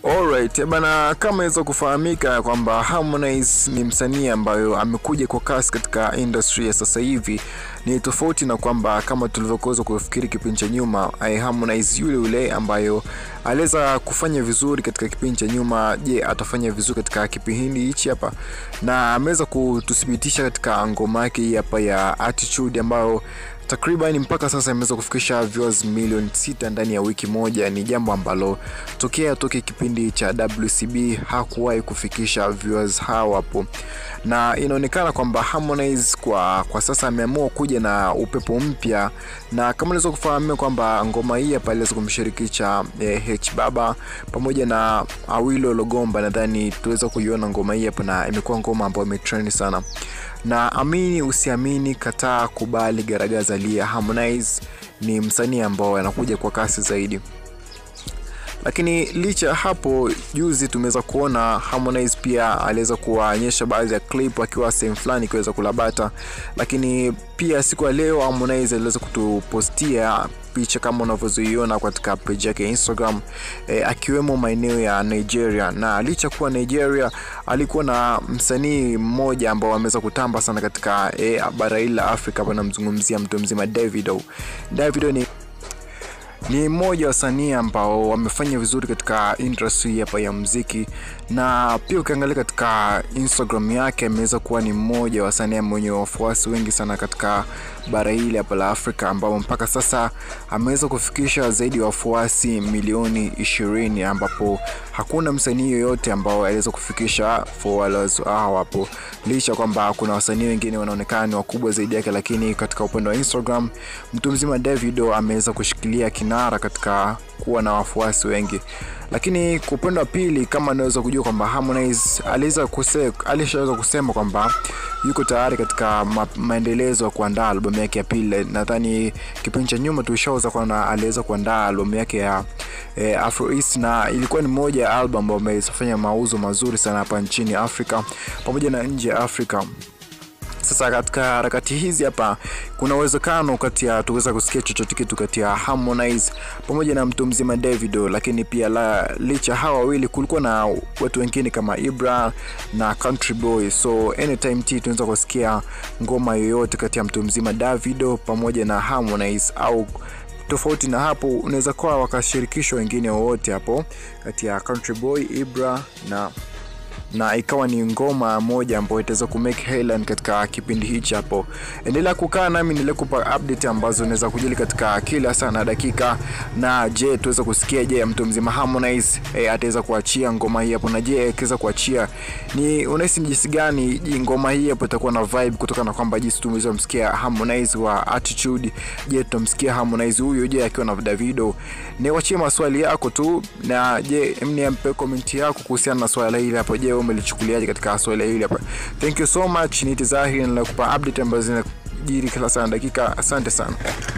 Alright, bana, kama hizo kufahamika kwamba Harmonize ni msanii ambayo amekuja kwa kasi katika industry ya sasa hivi. Ni tofauti na kwamba kama tulivyokuwa kufikiri kipindi cha nyuma, Harmonize yule ambayo aliweza kufanya vizuri katika kipindi cha nyuma, je, atafanya vizuri katika kipindi hichi hapa? Na ameweza kututhibitisha katika ngoma yake hii hapa ya Attitude ambayo takriban mpaka sasa imeweza kufikisha viewers milioni 6 ndani ya wiki moja. Ni jambo ambalo toke kipindi cha WCB hakuwahi kufikisha viewers hao hapo. Na inaonekana kwamba Harmonize kwa sasa ameamua kuja na upepo mpya, na kama unaweza kufahamu kwamba ngoma hii hapa aliweza kumshirikisha H Baba pamoja na Awilo Logomba. Nadhani tuweza kuiona ngoma hii hapa na imekuwa ngoma ambayo imetrend sana. Na amini usiamini, kataa kubali, garagaza lia, Harmonize ni msanii ambao anakuja kwa kasi zaidi. Lakini licha hapo, juzi tumeweza kuona Harmonize pia aliweza kuonyesha baadhi ya clip akiwa sehemu fulani kiweza kulabata. Lakini pia siku ya leo Harmonize aliweza kutupostia picha kama unavyoziona katika page yake Instagram, akiwemo maeneo ya Nigeria. Na licha kuwa Nigeria, alikuwa na msanii mmoja ambao ameweza kutamba sana katika bara hili la Afrika. Hapa namzungumzia mtu mzima Davido. Davido ni mmoja wa wasanii ambao wamefanya vizuri katika industry hapa ya muziki, na pia ukiangalia katika Instagram yake ameweza kuwa ni mmoja wa wasanii mwenye wafuasi wengi sana katika bara hili hapa la Afrika, ambao mpaka sasa ameweza kufikisha zaidi ya wafuasi milioni 20, ambapo hakuna msanii yoyote ambao aliweza kufikisha followers hao hapo. Licha kwamba kuna wasanii wengine wanaonekana wakubwa zaidi yake, lakini katika upande wa Instagram mtu mzima Davido ameweza kushikilia kinara katika kuwa na wafuasi wengi. Lakini kwa upande wa pili, kama naweza kujua kwamba Harmonize alishaweza kusema kwamba yuko tayari katika maendelezo ya kuandaa album yake ya pili. Nadhani kipindi cha nyuma tulishaweza kuona aliweza kuandaa album yake ya Afro East, na ilikuwa ni moja ya album ambayo imefanya mauzo mazuri sana hapa nchini Afrika pamoja na nje ya Afrika. Sasa katika harakati hizi hapa kuna uwezekano kati ya tuweza kusikia chochote kitu kati ya Harmonize pamoja na mtu mzima Davido. Lakini pia licha hawa wawili kulikuwa na watu wengine kama Ibra na Country Boy. So anytime tunaweza kusikia ngoma yoyote kati ya mtu mzima Davido pamoja na Harmonize, au tofauti na hapo unaweza kuwa wakashirikishwa wengine wote hapo kati ya Country Boy, Ibra na ikawa ni ngoma moja ambayo itaweza kumake headline katika kipindi hichi hapo. Endelea kukaa nami nilikupa update ambazo unaweza kujili katika kila saa na dakika. Na je, tuweza kusikia je mtu mzima Harmonize ataweza kuachia ngoma hii hapo? Na je akiweza kuachia, ni unahisi jinsi gani ngoma hii hapo itakuwa na vibe, kutokana na kwamba jinsi tumeweza kumsikia Harmonize wa Attitude? Je, tutamsikia Harmonize huyo je akiwa na Davido? Niwachie maswali yako tu, na je mniampe comment yako kuhusiana na swali hili hapo. Je, umelichukuliaje katika swali hili hapa? Thank you so much. Ni Tizahiri na nakupa update ambazo zinajiri kila saa dakika. Asante sana.